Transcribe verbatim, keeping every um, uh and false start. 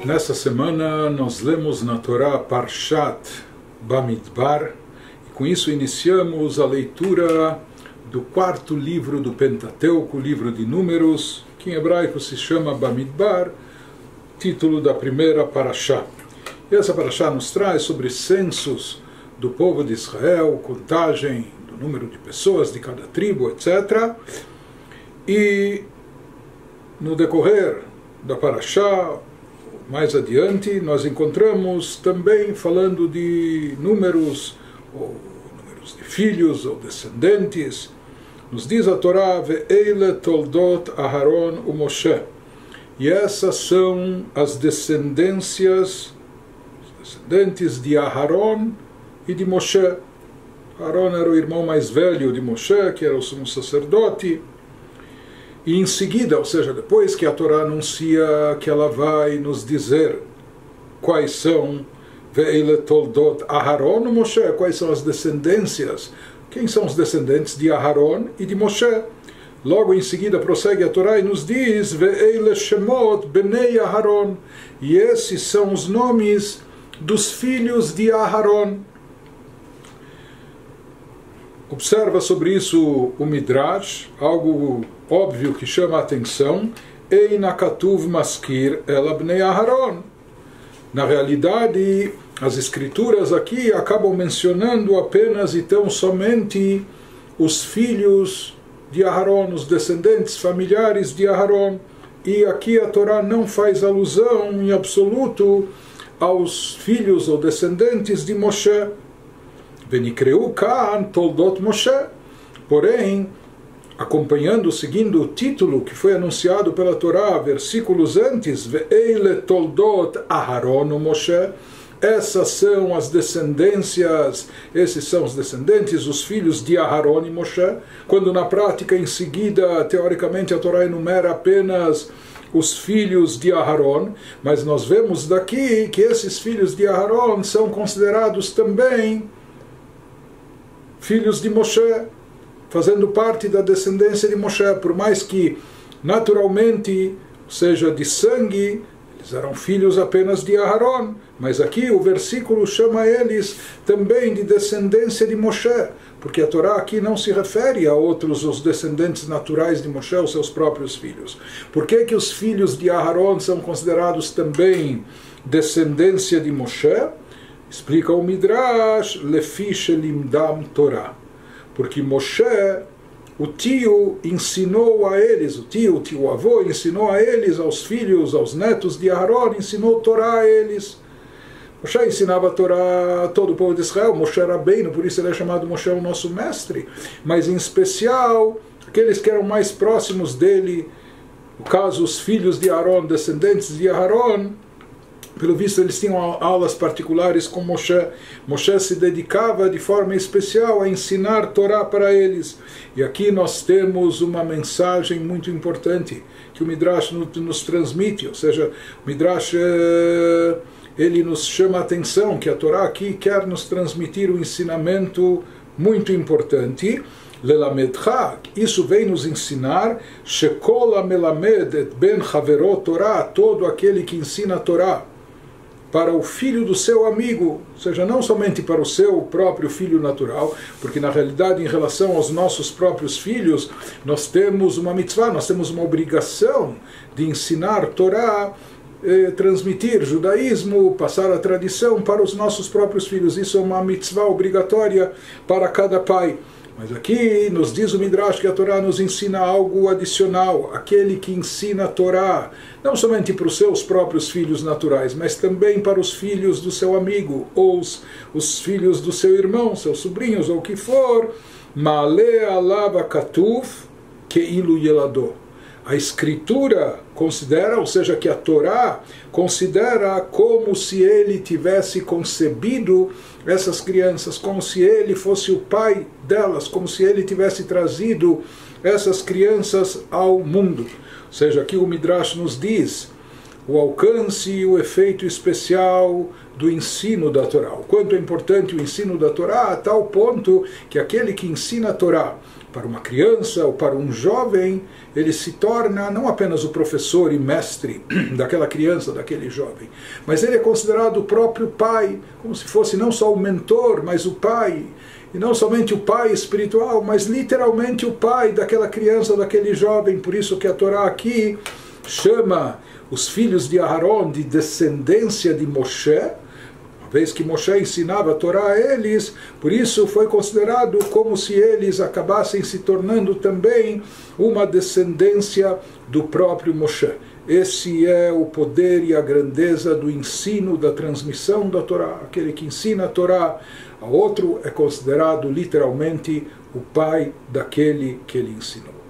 Nessa semana nós lemos na Torá Parshat Bamidbar e com isso iniciamos a leitura do quarto livro do Pentateuco, o livro de Números, que em hebraico se chama Bamidbar, título da primeira Parashá. E essa Parashá nos traz sobre censos do povo de Israel, contagem do número de pessoas de cada tribo, etcétera. E no decorrer da Parashá, mais adiante, nós encontramos também falando de números, ou números de filhos ou descendentes. Nos diz a Torá, Ve'eile toldot Aharon u Moshe. E essas são as descendências, os descendentes de Aharon e de Moshe. Aharon era o irmão mais velho de Moshe, que era o sumo sacerdote. E em seguida, ou seja, depois que a Torá anuncia que ela vai nos dizer quais são Ve'eile toldot Aharon u Moshe, quais são as descendências, quem são os descendentes de Aharon e de Moshe. Logo em seguida prossegue a Torá e nos diz Ve'eile shemot benei Aharon, e esses são os nomes dos filhos de Aharon. Observa sobre isso o Midrash, algo óbvio que chama a atenção. Eina katuv maskir el bnei Aharon. Na realidade, as escrituras aqui acabam mencionando apenas e tão somente os filhos de Aharon, os descendentes familiares de Aharon. E aqui a Torá não faz alusão em absoluto aos filhos ou descendentes de Moshe. Venikreu Kaan toldot Moshe. Porém, acompanhando, seguindo o título que foi anunciado pela Torá, versículos antes, Ve'eile toldot Aharon u Moshe, essas são as descendências, esses são os descendentes, os filhos de Aharon e Moshe, quando na prática, em seguida, teoricamente, a Torá enumera apenas os filhos de Aharon, mas nós vemos daqui que esses filhos de Aharon são considerados também filhos de Moshe, fazendo parte da descendência de Moshe, por mais que naturalmente, seja de sangue, eles eram filhos apenas de Aharon, mas aqui o versículo chama eles também de descendência de Moshe, porque a Torá aqui não se refere a outros, os descendentes naturais de Moshe, os seus próprios filhos. Por que que os filhos de Aharon são considerados também descendência de Moshe? Explica o Midrash, Lefi shelimdam Torah, porque Moshe, o tio, ensinou a eles, o tio, o tio-avô, ensinou a eles, aos filhos, aos netos de Aharon, ensinou Torá a eles. Moshe ensinava a Torá a todo o povo de Israel, Moshe era Rabbeinu, por isso ele é chamado Moshe, o nosso mestre, mas em especial, aqueles que eram mais próximos dele, no caso, os filhos de Aharon, descendentes de Aharon, pelo visto eles tinham aulas particulares com Moshe. Moshe se dedicava de forma especial a ensinar Torá para eles. E aqui nós temos uma mensagem muito importante que o Midrash nos transmite. Ou seja, o Midrash ele nos chama a atenção que a Torá aqui quer nos transmitir um ensinamento muito importante. Lelamedcha, isso vem nos ensinar Shekol amelamed et ben havero Torá, todo aquele que ensina a Torá para o filho do seu amigo, ou seja, não somente para o seu próprio filho natural, porque na realidade em relação aos nossos próprios filhos, nós temos uma mitzvah, nós temos uma obrigação de ensinar Torá, eh, transmitir judaísmo, passar a tradição para os nossos próprios filhos. Isso é uma mitzvah obrigatória para cada pai. Mas aqui nos diz o Midrash que a Torá nos ensina algo adicional. Aquele que ensina a Torá, não somente para os seus próprios filhos naturais, mas também para os filhos do seu amigo, ou os, os filhos do seu irmão, seus sobrinhos, ou o que for. Ma'ale alav katuv keilu yelado. A Escritura considera, ou seja, que a Torá considera como se ele tivesse concebido essas crianças, como se ele fosse o pai delas, como se ele tivesse trazido essas crianças ao mundo. Ou seja, aqui o Midrash nos diz o alcance e o efeito especial do ensino da Torá. O quanto é importante o ensino da Torá, a tal ponto que aquele que ensina a Torá para uma criança ou para um jovem, ele se torna não apenas o professor e mestre daquela criança, daquele jovem, mas ele é considerado o próprio pai, como se fosse não só o mentor, mas o pai. E não somente o pai espiritual, mas literalmente o pai daquela criança, daquele jovem. Por isso que a Torá aqui chama os filhos de Aharon de descendência de Moshe, uma vez que Moshe ensinava a Torá a eles, por isso foi considerado como se eles acabassem se tornando também uma descendência do próprio Moshe. Esse é o poder e a grandeza do ensino, da transmissão da Torá. Aquele que ensina a Torá a outro é considerado literalmente o pai daquele que ele ensinou.